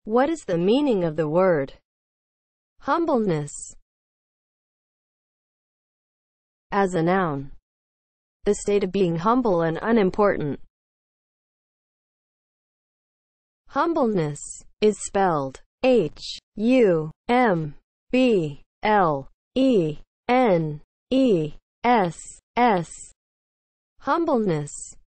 What is the meaning of the word humbleness? As a noun, the state of being humble and unimportant. Humbleness is spelled Humbleness. Humbleness.